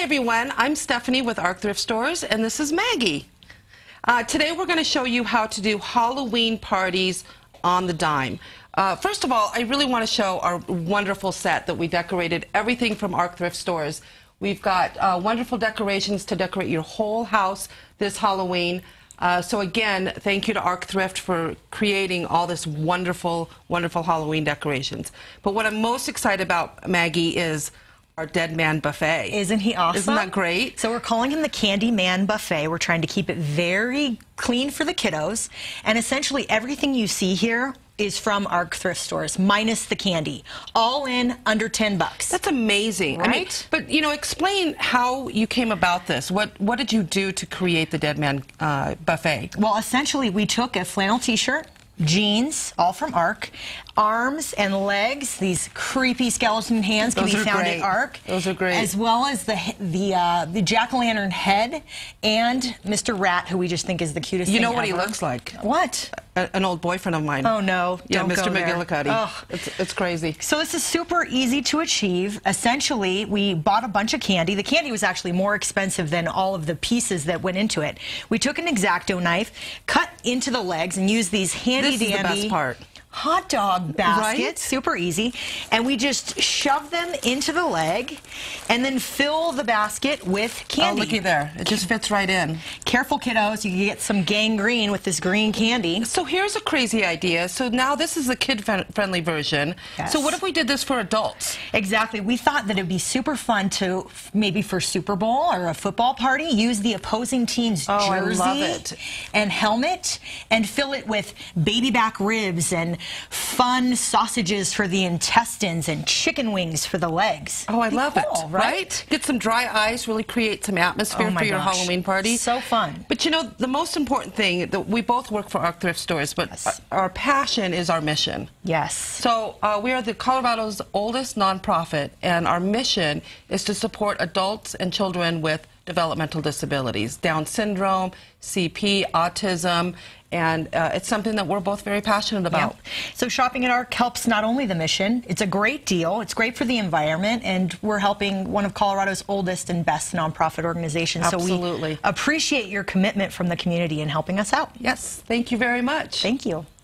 everyone, I'm Stephanie with ARC Thrift Stores, and this is Maggie. Today we're going to show you how to do Halloween parties on the dime. First of all, I really want to show our wonderful set that we decorated, everything from ARC Thrift Stores. We've got wonderful decorations to decorate your whole house this Halloween. So again, thank you to ARC Thrift for creating all this wonderful, wonderful Halloween decorations. But what I'm most excited about, Maggie, is our Dead Man Buffet. Isn't he awesome? Isn't that great? So we're calling him the Candyman Buffet. We're trying to keep it very clean for the kiddos. And essentially everything you see here is from ARC Thrift Stores, minus the candy. All in under 10 bucks. That's amazing. Right? I mean, but, you know, explain how you came about this. What did you do to create the Dead Man Buffet? Well, essentially, we took a flannel t-shirt, jeans, all from ARC, arms and legs, these creepy skeleton hands can be found at ARC. Those are great. As well as the jack-o'-lantern head and Mr. Rat, who we just think is the cutest thing You know what ever. he looks like? What? An old boyfriend of mine. Oh, no. Yeah, Don't Mr. go there. McGillicuddy. Oh. It's crazy. So this is super easy to achieve. Essentially, we bought a bunch of candy. The candy was actually more expensive than all of the pieces that went into it. We took an X-Acto knife, cut into the legs, and used these handy-dandy This is the best part. hot dog baskets, Right? super easy, and we just shove them into the leg and then fill the basket with candy. Oh, looky there. It just fits right in. Careful, kiddos. You can get some gangrene with this green candy. So here's a crazy idea. So now this is the kid-friendly version. Yes. So what if we did this for adults? Exactly. We thought that it'd be super fun to, maybe for Super Bowl or a football party, use the opposing team's Oh, I jersey love it. and helmet and fill it with baby back ribs and fun sausages for the intestines and chicken wings for the legs. Oh, I Be love cool, it. right? Get some dry ice, really create some atmosphere Oh my for your gosh. Halloween party. So fun. But you know, the most important thing, that we both work for ARC Thrift Stores, but Yes. our passion is our mission. Yes. So we are Colorado's oldest nonprofit, and our mission is to support adults and children with developmental disabilities, Down syndrome, CP, autism, and it's something that we're both very passionate about. Yeah. So shopping at ARC helps not only the mission, it's a great deal, it's great for the environment, and we're helping one of Colorado's oldest and best nonprofit organizations. Absolutely. So we appreciate your commitment from the community in helping us out. Yes, thank you very much. Thank you.